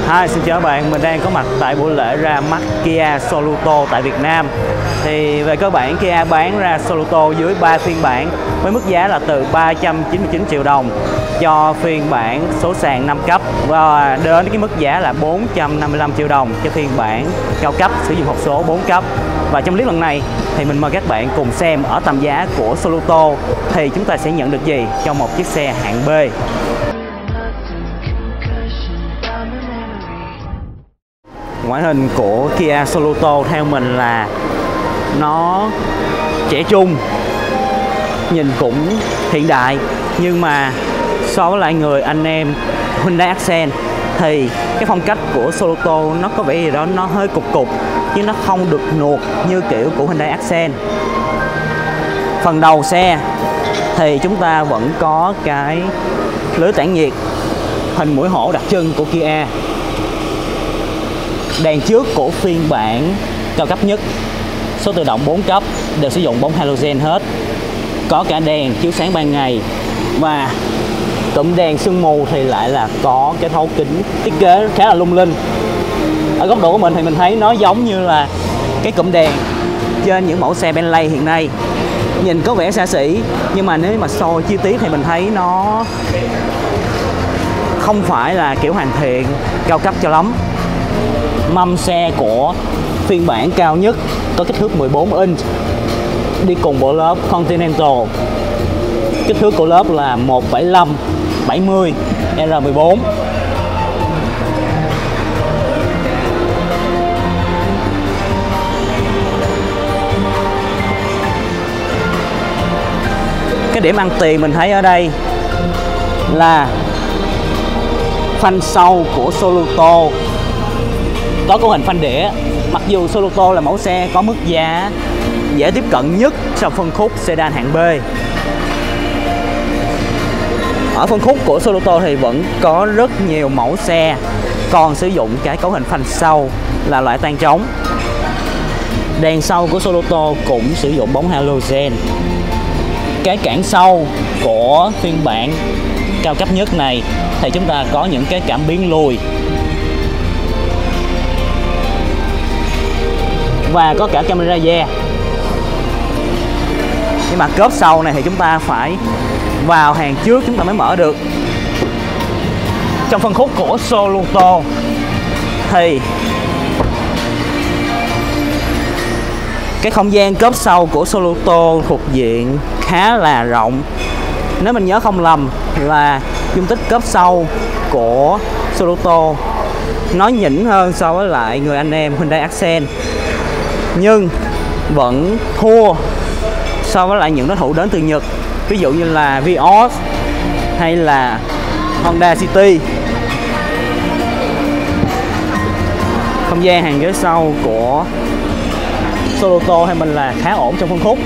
Hi, xin chào các bạn, mình đang có mặt tại buổi lễ ra mắt Kia Sorento tại Việt Nam. Thì về cơ bản Kia bán ra Sorento dưới 3 phiên bản với mức giá là từ 399 triệu đồng cho phiên bản số sàn 5 cấp và đến cái mức giá là 455 triệu đồng cho phiên bản cao cấp sử dụng hộp số 4 cấp. Và trong clip lần này thì mình mời các bạn cùng xem ở tầm giá của Sorento thì chúng ta sẽ nhận được gì cho một chiếc xe hạng B. Ngoại hình của Kia Sorento theo mình là nó trẻ trung, nhìn cũng hiện đại, nhưng mà so với lại người anh em Hyundai Accent thì cái phong cách của Sorento nó có vẻ gì đó nó hơi cục cục chứ nó không được nuột như kiểu của Hyundai Accent. Phần đầu xe thì chúng ta vẫn có cái lưới tản nhiệt hình mũi hổ đặc trưng của Kia. Đèn trước của phiên bản cao cấp nhất số tự động 4 cấp đều sử dụng bóng halogen hết. Có cả đèn chiếu sáng ban ngày và cụm đèn sương mù thì lại là có cái thấu kính thiết kế khá là lung linh. Ở góc độ của mình thì mình thấy nó giống như là cái cụm đèn trên những mẫu xe Bentley hiện nay. Nhìn có vẻ xa xỉ nhưng mà nếu mà soi chi tiết thì mình thấy nó không phải là kiểu hoàn thiện cao cấp cho lắm. Mâm xe của phiên bản cao nhất có kích thước 14 inch đi cùng bộ lớp Continental. Kích thước của lớp là 175/70 R14. Cái điểm ăn tiền mình thấy ở đây là phanh sau của Sorento có cấu hình phanh đĩa. Mặc dù Sorento là mẫu xe có mức giá dễ tiếp cận nhất trong phân khúc sedan hạng B. Ở phân khúc của Sorento thì vẫn có rất nhiều mẫu xe còn sử dụng cái cấu hình phanh sau là loại tan trống. Đèn sau của Sorento cũng sử dụng bóng halogen. Cái cản sau của phiên bản cao cấp nhất này thì chúng ta có những cái cảm biến lùi và có cả camera rear. Nhưng mà cốp sau này thì chúng ta phải vào hàng trước chúng ta mới mở được. Trong phân khúc của Sorento thì cái không gian cốp sau của Sorento thuộc diện khá là rộng. Nếu mình nhớ không lầm là dung tích cốp sau của Sorento nó nhỉnh hơn so với lại người anh em Hyundai Accent, nhưng vẫn thua so với lại những đối thủ đến từ Nhật, ví dụ như là Vios hay là Honda City. Không gian hàng ghế sau của Sorento hay mình là khá ổn trong phân khúc.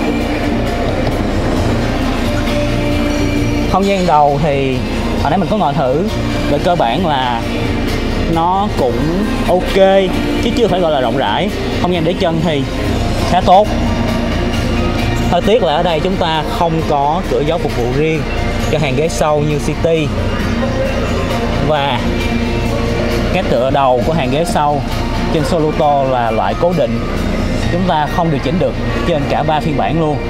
Không gian đầu thì hồi nãy mình có ngồi thử, về cơ bản là nó cũng ok chứ chưa phải gọi là rộng rãi. Không gian để chân thì khá tốt. Hơi tiếc là ở đây chúng ta không có cửa gió phục vụ riêng cho hàng ghế sau như City. Và cái tựa đầu của hàng ghế sau trên Sorento là loại cố định, chúng ta không điều chỉnh được trên cả 3 phiên bản luôn.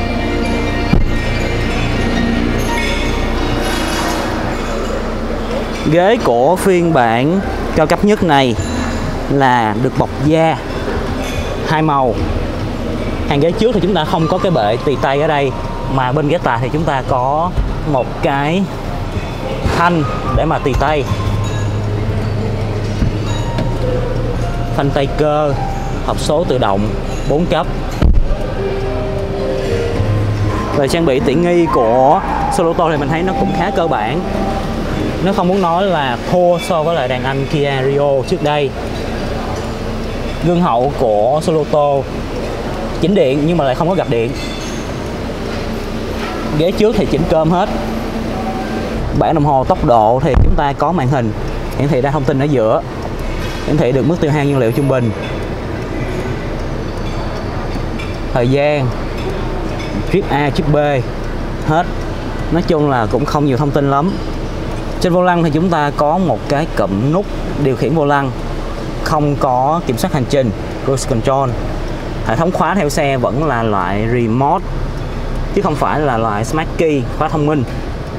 Ghế của phiên bản cao cấp nhất này là được bọc da 2 màu. Hàng ghế trước thì chúng ta không có cái bệ tì tay ở đây, mà bên ghế tài thì chúng ta có một cái thanh để mà tì tay. Phanh tay cơ, hộp số tự động 4 cấp. Về trang bị tiện nghi của Sorento thì mình thấy nó cũng khá cơ bản. Nếu không muốn nói là thua so với lại đàn anh Kia Rio trước đây. Gương hậu của Sorento chỉnh điện nhưng mà lại không có gập điện. Ghế trước thì chỉnh cơm hết. Bảng đồng hồ tốc độ thì chúng ta có màn hình hiển thị ra thông tin ở giữa, hiển thị được mức tiêu hao nhiên liệu trung bình, thời gian, trip A, trip B hết. Nói chung là cũng không nhiều thông tin lắm. Trên vô lăng thì chúng ta có một cái cụm nút điều khiển vô lăng, không có kiểm soát hành trình, cruise control. Hệ thống khóa theo xe vẫn là loại remote chứ không phải là loại smart key, khóa thông minh.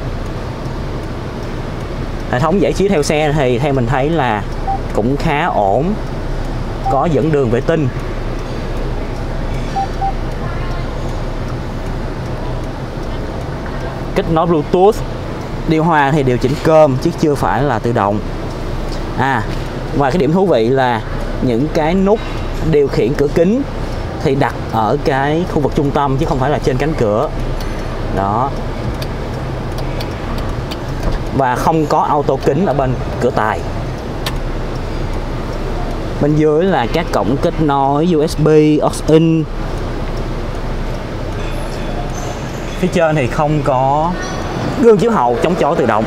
Hệ thống giải trí theo xe thì theo mình thấy là cũng khá ổn, có dẫn đường vệ tinh. Kết nối Bluetooth, điều hòa thì điều chỉnh cơm chứ chưa phải là tự động. Và cái điểm thú vị là những cái nút điều khiển cửa kính thì đặt ở cái khu vực trung tâm chứ không phải là trên cánh cửa. Đó. Và không có auto kính ở bên cửa tài. Bên dưới là các cổng kết nối USB, aux-in. Phía trên thì không có gương chiếu hậu chống chói tự động.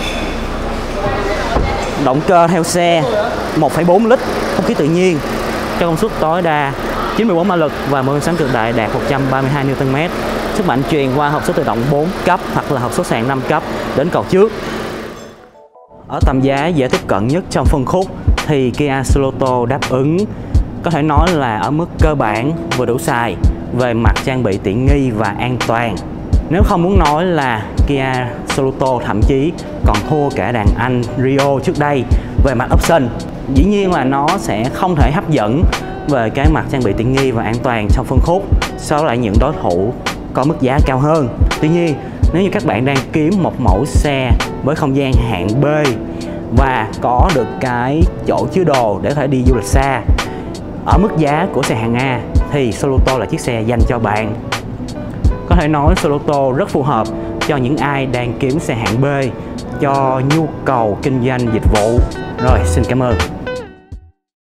Động cơ theo xe 1,4 lít không khí tự nhiên cho công suất tối đa 94 mã lực và mô men xoắn cực đại đạt 132 Nm. Sức mạnh truyền qua hộp số tự động 4 cấp hoặc là hộp số sàn 5 cấp đến cầu trước. Ở tầm giá dễ tiếp cận nhất trong phân khúc thì Kia Sorento đáp ứng có thể nói là ở mức cơ bản vừa đủ xài về mặt trang bị tiện nghi và an toàn. Nếu không muốn nói là Kia Sorento thậm chí còn thua cả đàn anh Rio trước đây về mặt option. Dĩ nhiên là nó sẽ không thể hấp dẫn về cái mặt trang bị tiện nghi và an toàn trong phân khúc so với lại những đối thủ có mức giá cao hơn. Tuy nhiên, nếu như các bạn đang kiếm một mẫu xe với không gian hạng B và có được cái chỗ chứa đồ để có thể đi du lịch xa ở mức giá của xe hạng A thì Sorento là chiếc xe dành cho bạn. Có thể nói Sorento rất phù hợp cho những ai đang kiếm xe hạng B cho nhu cầu kinh doanh dịch vụ. Rồi, xin cảm ơn.